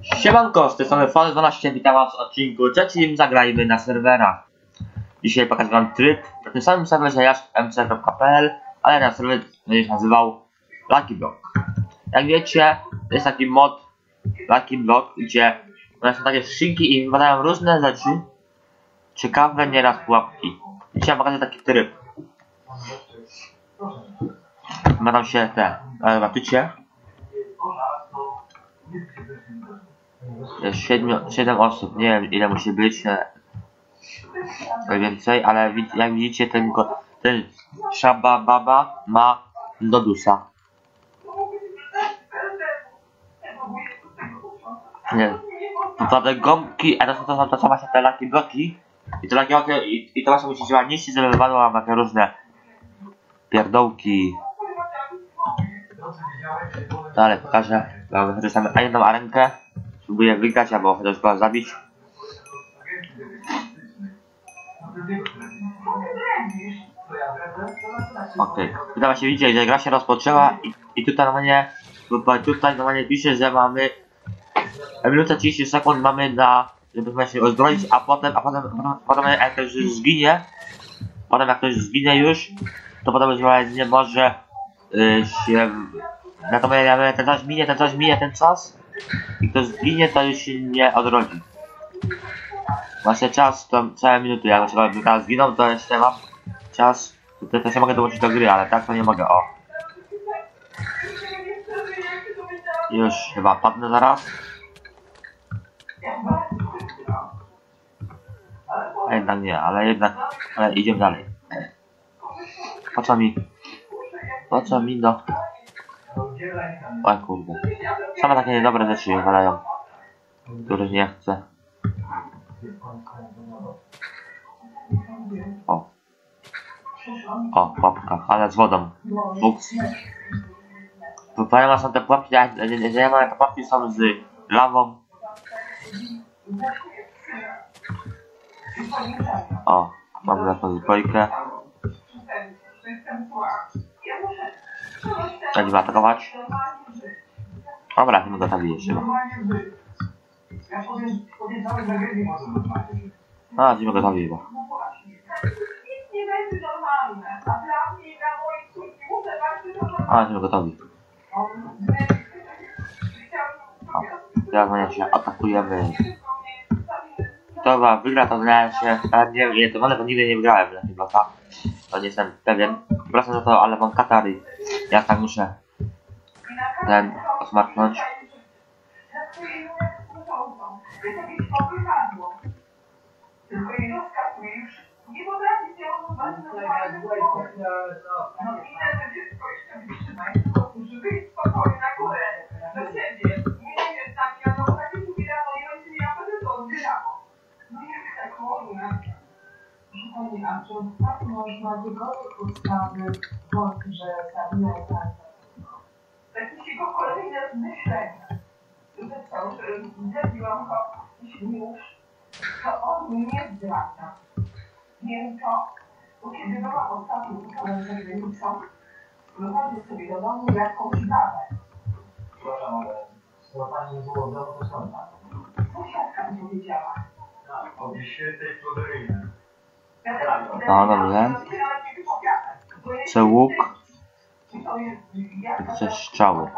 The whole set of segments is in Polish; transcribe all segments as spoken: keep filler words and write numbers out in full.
Siemanko, z tej strony Fony dwanaście, witam was w odcinku trzecim Zagrajmy na serwerach. Dzisiaj pokażę wam tryb na tym samym serwerze jak m c kropka p l, ale na serwer będzie się nazywał Lucky Block. Jak wiecie, to jest taki mod Lucky Block, gdzie są takie skrzynki i wypadają różne rzeczy, ciekawe nieraz pułapki. Dzisiaj pokażę taki tryb. Ma tam się te batycie. Jest siedem osób, nie wiem ile musi być więcej, ale jak widzicie ten, ten Shaba Baba ma Dodusa. Nie. To te gąbki, a to są to, to, to właśnie te Lucky Bloki. I to, lucky, i, i to właśnie musi działać niszczyć, żeby wypadło nam takie różne pierdołki. Dalej pokażę. Wykorzystamy a jedną arenkę. Spróbuję wygrać albo chociaż go zabić. Okej. Okay. Tutaj właśnie widzicie, że gra się rozpoczęła i, i tutaj normalnie tutaj normalnie pisze, że mamy minutę trzydzieści sekund mamy na, żeby się rozbroić, a potem, a potem, potem, potem jak ktoś zginie, potem jak ktoś zginie już, to potem już nie może yy, się, natomiast ten czas minie, ten czas minie, ten czas i kto zginie, to już się nie odrodzi. Właśnie czas to całe minuty, jak teraz zginą, to jeszcze mam czas, to też ja mogę dołączyć do gry, ale tak to nie mogę, o. Już chyba padnę zaraz. A jednak nie, ale jednak, ale idziemy dalej. Po co mi, po co mi do... O kurde. Same takie niedobre rzeczy się walają, których nie chcę. O. O, pułapka, ale z wodą. Fuks. Tutaj są te pułapki, że ja mam te pułapki są z lawą. O, mam jakąś zbrojkę. Będziemy atakować. Dobra, nie mogę tam jeszcze. A, nie mogę tam chyba. A, nie mogę tam. Teraz się atakujemy. Kto wygra, to znałem się, ale nie wiem, to ale to nigdy nie wygrałem na chyba tak. To nie jestem pewien. Przepraszam za to, ale mam katar i ja tak muszę ten osmarknąć. A czy tak można wygodnie ustawy wątki, że zabija i tak? Tak mi się go kolejne myślenia. Został, że zabiłam go, jeśli już, to on mnie zdradza. Wiem to, bo kiedy była ostatnią uczulą zagranicą, wychodzę sobie do domu jakąś babę. Proszę, ale skoro pani nie było w domu, to skąd pan? Sąsiadka mi powiedziała. Tak, o świętej Florynie. No dobrze. Chcę łuk. I chcę strzały.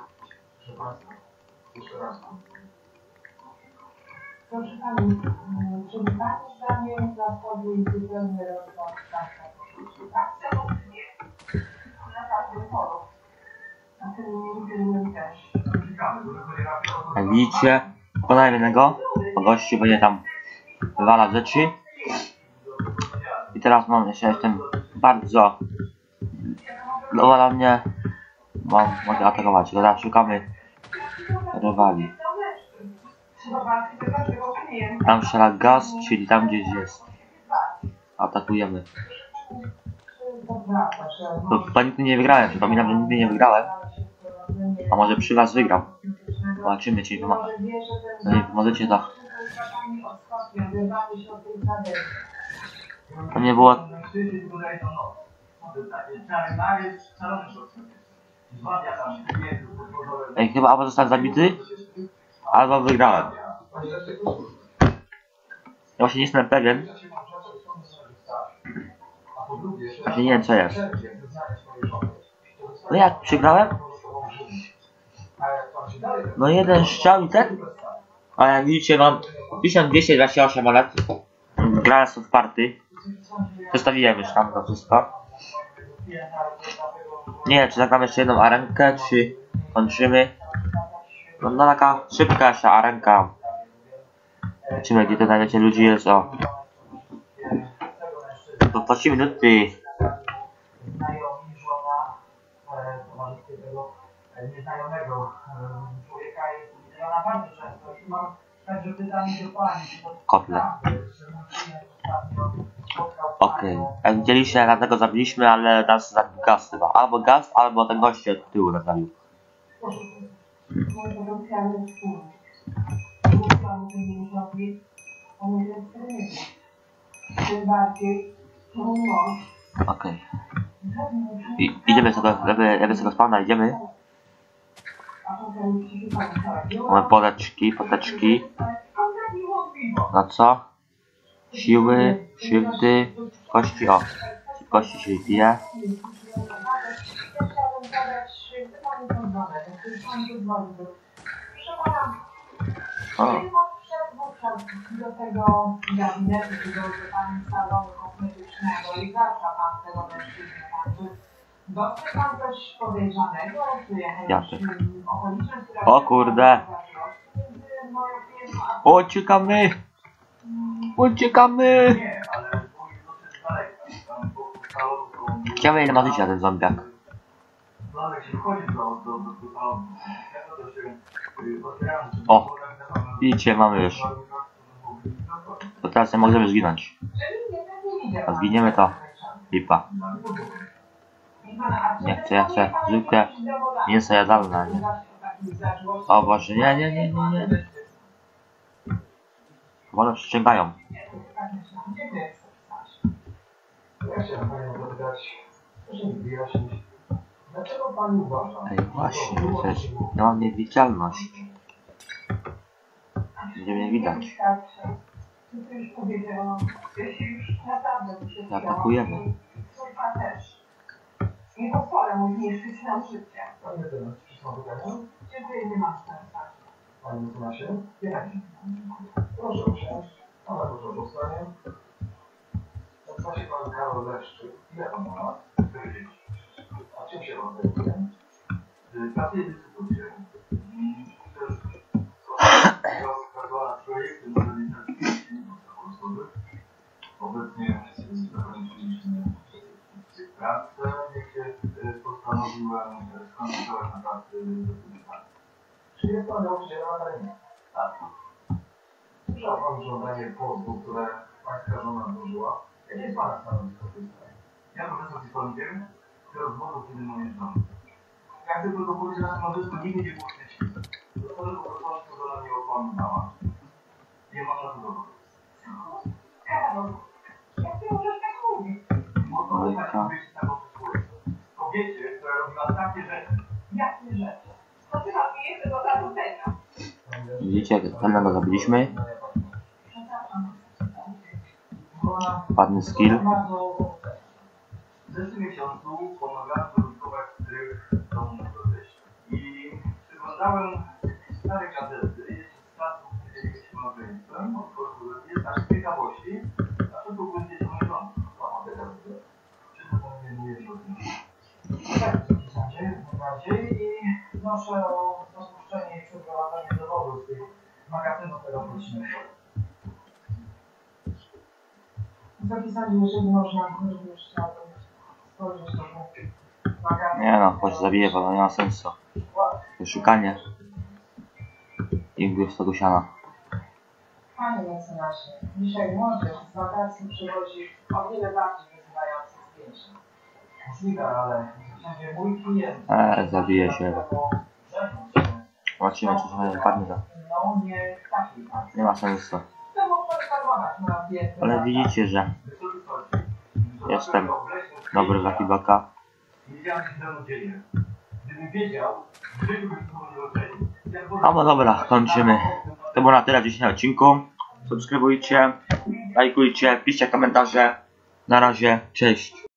Proszę pani, czy pani zdaniem zachodzi zupełnie rozwój? Absolutnie. Na każdym polu. Na tym nie też. Jak widzicie, pokonałem jednego. Po gościu będzie tam wywalać rzeczy. I teraz mam jeszcze jestem bardzo no na mnie mam, mogę atakować, teraz szukamy rywali. Tam strzela gaz, czyli tam gdzieś jest. Atakujemy. To chyba nigdy nie wygrałem, przypominam, że nigdy nie wygrałem. A może przy was wygram. Zobaczymy, czy pomaga. No i możecie tak. To nie było... Ej, chyba Aba został zabity? albo wygrałem. Ja właśnie nie jestem pewien. Właśnie nie wiem co jest. No jak, przegrałem? No jeden strzał i ten? A jak widzicie mam tysiąc dwieście dwadzieścia osiem monet. Grałem w party. Przestawiłem już tam to wszystko. Nie wiem czy zagramy jeszcze jedną arenkę, czy kończymy. No, no taka szybka jeszcze arenka. Zobaczymy gdzie tutaj wiecie ludzi jest, o. To po trzy minuty. Znajomi, żona, towarzystwie tego nieznajomego człowieka jest udzielana bardzo często. I mam także pytanie do pani, czy to Kotle. Okej, okay. Jak widzieliście, dlatego zabiliśmy, ale nas zabił gaz chyba. Albo gaz, albo ten gość od tyłu nas zabił. Okej. Okay. Idziemy sobie, lewy, lewy sobie spawna, idziemy. Mamy poteczki, poteczki. Na co? Siły, szybty, kości, o. Kości się pije. O. Do tego gabinetu, do pani salonu kosmetycznego i zawsze pan tego mężczyznę tam. Dostrzegł pan coś podejrzanego, czy jakieś okoliczne, które... O kurde! Uciekamy! Uciekamy! Ciekawe ile ma życia ten zombiak. O! Widzicie, mamy już. To teraz nie możemy zginąć. A zginiemy to lipa. Nie chcę, ja chcę zwykłe mięso jadalne. Nie. O Boże, nie, nie, nie, nie, nie. Wolę przyciągają. Ja chciałem panią zapytać, proszę mi wyjaśnić, dlaczego pani uważa... Ej, właśnie, przecież ja mam niewidzialność. Będzie mnie widać. Zaatakujemy. Nie pozwolę mu zniszczyć nam życie. Pani mecenas, czy są pytania? Dziękuję, nie mam sensu. Panie mecenasie? Proszę usiąść. Pana proszę o stanie. Nazywa się pan Karol Leszczyk. Ile pan ma lat? A czym się pan zajmuje? Pracuję w instytucie. I też rozpracowana projekty modernizacji osobowych. Obecnie zakończyliśmy pracę, jakie postanowiłem skoncentrować na pracy dotychczas. Czy jest pan nauczycielem na terenie? Tak. Słyszał pan żądanie pozwu, które pańska żona złożyła? Jakie jest pana stanowisko w tej sprawie? Ja profesor psychologiem, który rozwodu kiedy moje żony. Ja chcę tylko powiedzieć, że na towarzystwo nigdy nie było szczęśliwe. Dlatego po prostu żona mnie okłamywała. Nie mam na to dowodu. Karol, jak ty możesz tak mówić? Kobiecie, która robiła takie rzeczy. Jakie rzeczy? To ty nas nie jeszcze do zarzucenia. Widzicie, pewnego zabiliśmy. Ładny skill. W zeszłym miesiącu pomagałem produkować strych w domu proteście. I przyglądałem stare gazety, jeszcze z czasów, kiedy byliśmy małżeństwem, jest aż z ciekawości, dlaczego będzie się mężący. Mam te gazety. Czy to pan nie jest o tym? Tak, najbardziej i wnoszę o rozpuszczenie i przeprowadzenie dowodu z tych magazynów telegraficznych. Wysoki sądzie, jeżeli można, również chciałbym spojrzeć na magazyn. Nie no, choć zabiję, bo to nie ma sensu. Wyszukanie. I wstał do siana. Panie mecenasie, dzisiaj młodzież z wakacji przywozi o wiele bardziej wyzywających zdjęć. Możliwe, ale będzie mój klient. Eee, zabije się. Zobaczymy, czy sobie wypadnie to. No nie takiej akcji. Nie ma sensu. To mógł poinformować na wiedzę. Ale widzicie, że jestem dobry dla Kibaka. Nie wiedziałem, co się temu dzieje. Gdybym wiedział, gdybym był nie ocenił. A no dobra, kończymy. To było na tyle w dzisiejszym odcinku. Subskrybujcie, lajkujcie, piszcie komentarze. Na razie, cześć.